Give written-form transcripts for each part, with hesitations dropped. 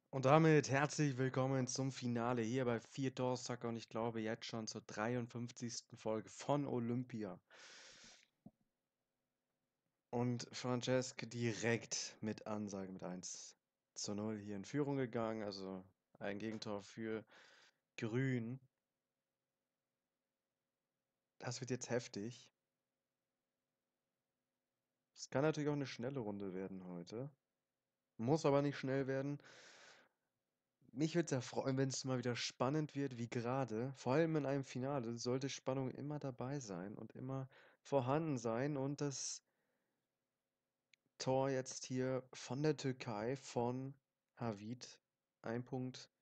Und damit herzlich willkommen zum Finale hier bei Vier Doorsucker und ich glaube jetzt schon zur 53. Folge von Olympia. Und Francesc direkt mit Ansage mit 1:0 hier in Führung gegangen, also ein Gegentor für Grün. Das wird jetzt heftig. Es kann natürlich auch eine schnelle Runde werden heute. Muss aber nicht schnell werden. Mich würde es ja freuen, wenn es mal wieder spannend wird, wie gerade. Vor allem in einem Finale sollte Spannung immer dabei sein und immer vorhanden sein. Und das Tor jetzt hier von der Türkei, von Havid. Ein Punkt,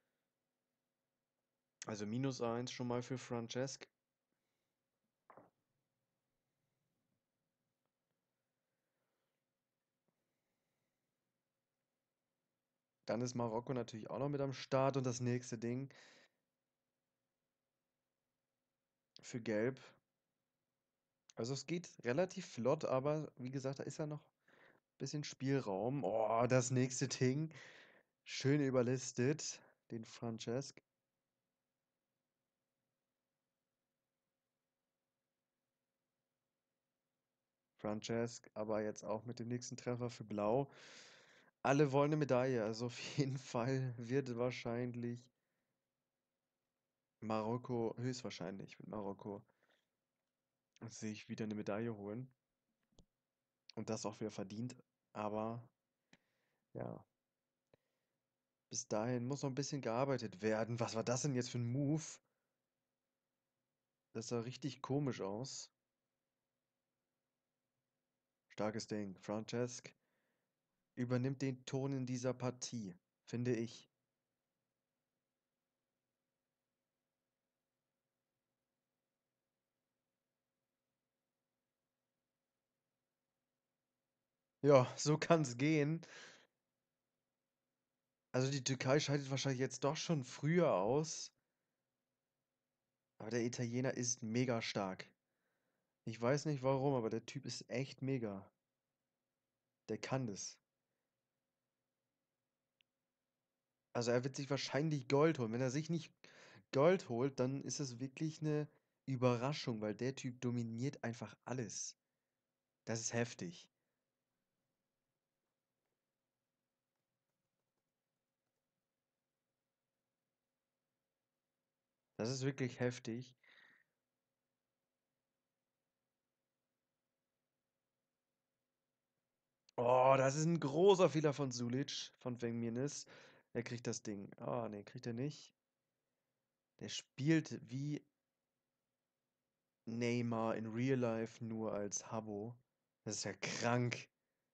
also -1 schon mal für Francesc. Dann ist Marokko natürlich auch noch mit am Start und das nächste Ding für Gelb. Also es geht relativ flott, aber wie gesagt, da ist ja noch ein bisschen Spielraum. Oh, das nächste Ding. Schön überlistet, den Francesc. Francesc, aber jetzt auch mit dem nächsten Treffer für Blau. Alle wollen eine Medaille, also auf jeden Fall wird wahrscheinlich Marokko, höchstwahrscheinlich wird Marokko sich wieder eine Medaille holen und das auch wieder verdient. Aber ja, bis dahin muss noch ein bisschen gearbeitet werden. Was war das denn jetzt für ein Move? Das sah richtig komisch aus. Starkes Ding. Francesc übernimmt den Ton in dieser Partie, finde ich. Ja, so kann's gehen. Also die Türkei scheidet wahrscheinlich jetzt doch schon früher aus, aber der Italiener ist mega stark. Ich weiß nicht warum, aber der Typ ist echt mega. Der kann das. Also er wird sich wahrscheinlich Gold holen. Wenn er sich nicht Gold holt, dann ist es wirklich eine Überraschung, weil der Typ dominiert einfach alles. Das ist heftig. Das ist wirklich heftig. Oh, das ist ein großer Fehler von Sulic, von Wengminis. Er kriegt das Ding. Ah, ne, kriegt er nicht. Der spielt wie Neymar in Real Life nur als Habbo. Das ist ja krank.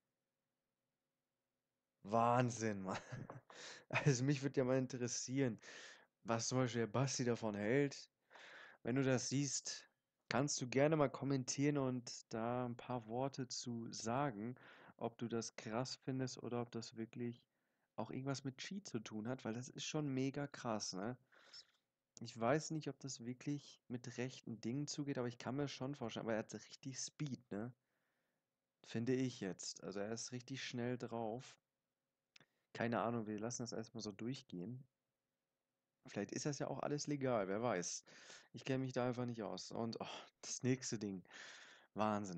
Wahnsinn, Mann. Also mich würde ja mal interessieren, was zum Beispiel der Basti davon hält. Wenn du das siehst, kannst du gerne mal kommentieren und da ein paar Worte zu sagen, ob du das krass findest oder ob das wirklich auch irgendwas mit Cheat zu tun hat, weil das ist schon mega krass, ne? Ich weiß nicht, ob das wirklich mit rechten Dingen zugeht, aber ich kann mir schon vorstellen, aber er hat richtig Speed, ne? Finde ich jetzt. Also er ist richtig schnell drauf. Keine Ahnung, wir lassen das erstmal so durchgehen. Vielleicht ist das ja auch alles legal, wer weiß. Ich kenne mich da einfach nicht aus. Und oh, das nächste Ding. Wahnsinn.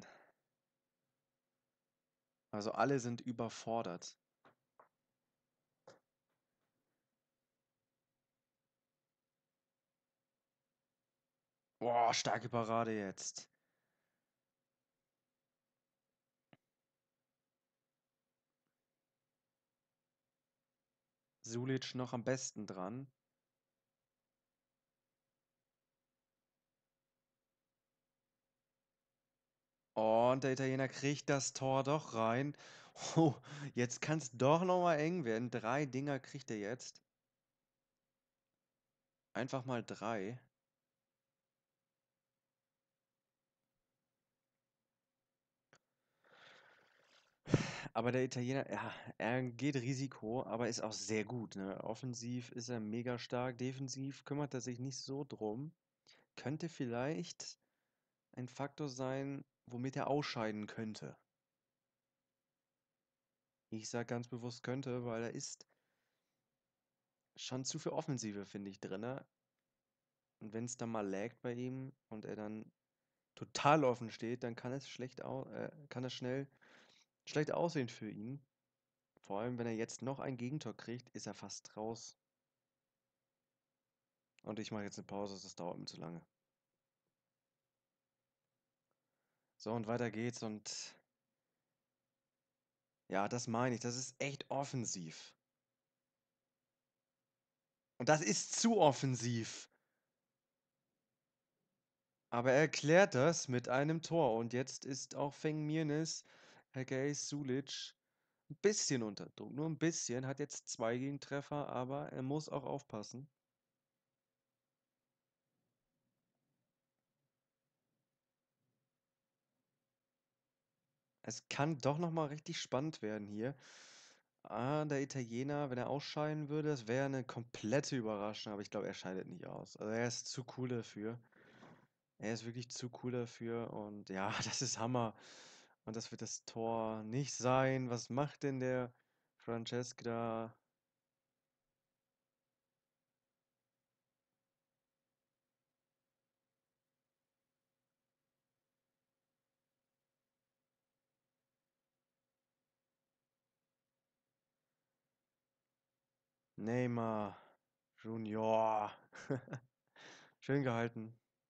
Also alle sind überfordert. Boah, starke Parade jetzt. Sulic noch am besten dran. Oh, und der Italiener kriegt das Tor doch rein. Oh, jetzt kann es doch nochmal eng werden. 3 Dinger kriegt er jetzt. Einfach mal 3. Aber der Italiener, ja, er geht Risiko, aber ist auch sehr gut, ne? Offensiv ist er mega stark, defensiv kümmert er sich nicht so drum. Könnte vielleicht ein Faktor sein, womit er ausscheiden könnte. Ich sage ganz bewusst könnte, weil er ist schon zu viel Offensive, finde ich, drinne. Und wenn es dann mal laggt bei ihm und er dann total offen steht, dann kann es schnell schlecht aussehen für ihn. Vor allem, wenn er jetzt noch ein Gegentor kriegt, ist er fast raus. Und ich mache jetzt eine Pause, das dauert mir zu lange. So, und weiter geht's. Und ja, das meine ich. Das ist echt offensiv. Und das ist zu offensiv. Aber er klärt das mit einem Tor. Und jetzt ist auch Feng Mirnis, aka Sulic, ein bisschen unter Druck. Nur ein bisschen. Hat jetzt 2 Gegentreffer, aber er muss auch aufpassen. Es kann doch noch mal richtig spannend werden hier. Der Italiener, wenn er ausscheiden würde, das wäre eine komplette Überraschung, aber ich glaube, er scheidet nicht aus. Also, er ist zu cool dafür. Er ist wirklich zu cool dafür und ja, das ist Hammer. Und das wird das Tor nicht sein. Was macht denn der Francesco da? Neymar Junior. Schön gehalten.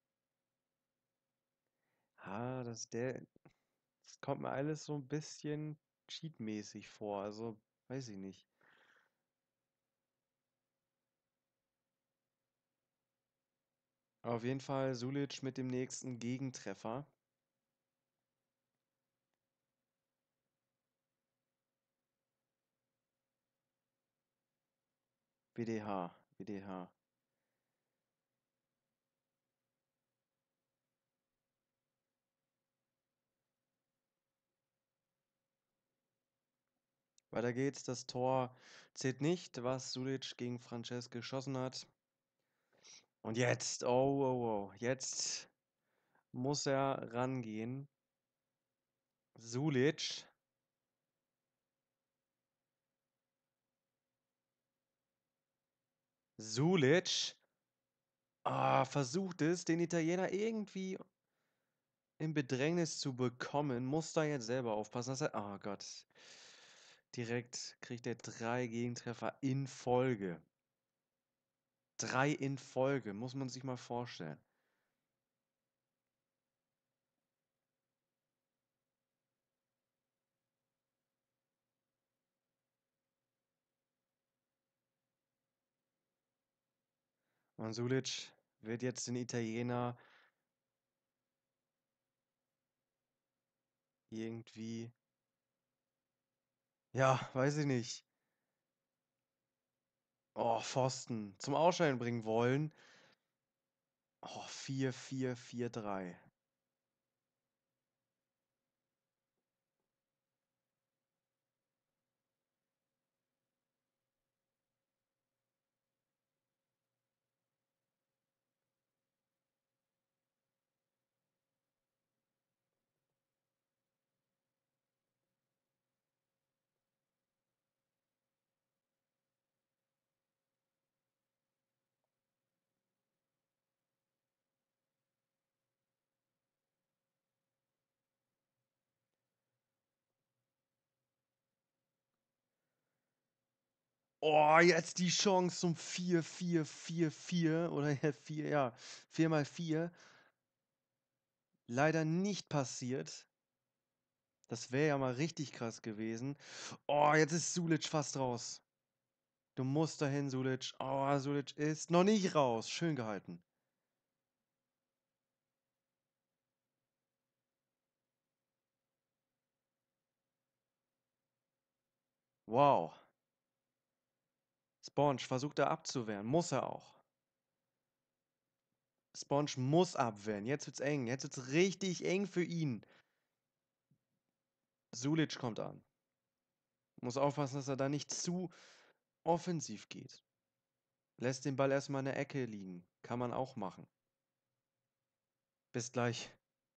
Das kommt mir alles so ein bisschen cheatmäßig vor. Also, weiß ich nicht. Auf jeden Fall Sulic mit dem nächsten Gegentreffer. WDH, WDH. Weiter geht's. Das Tor zählt nicht, was Sulic gegen Francesc geschossen hat. Und jetzt, oh, oh, oh, jetzt muss er rangehen. Sulic. Sulic. Versucht es, den Italiener irgendwie in Bedrängnis zu bekommen. Muss da jetzt selber aufpassen, dass er. Oh Gott. Direkt kriegt er 3 Gegentreffer in Folge. 3 in Folge, muss man sich mal vorstellen. Und Sulic wird jetzt den Italiener irgendwie, ja, weiß ich nicht, Pfosten zum Ausscheiden bringen wollen. 4-4-4-3. Jetzt die Chance zum 4-4-4-4 oder ja, 4, ja, 4x4. Leider nicht passiert. Das wäre ja mal richtig krass gewesen. Jetzt ist Sulic fast raus. Du musst dahin, Sulic. Sulic ist noch nicht raus. Schön gehalten. Wow. Sponge versucht er abzuwehren. Muss er auch. Sponge muss abwehren. Jetzt wird's eng. Jetzt wird's richtig eng für ihn. Sulic kommt an. Muss aufpassen, dass er da nicht zu offensiv geht. Lässt den Ball erstmal in der Ecke liegen. Kann man auch machen. Bis gleich.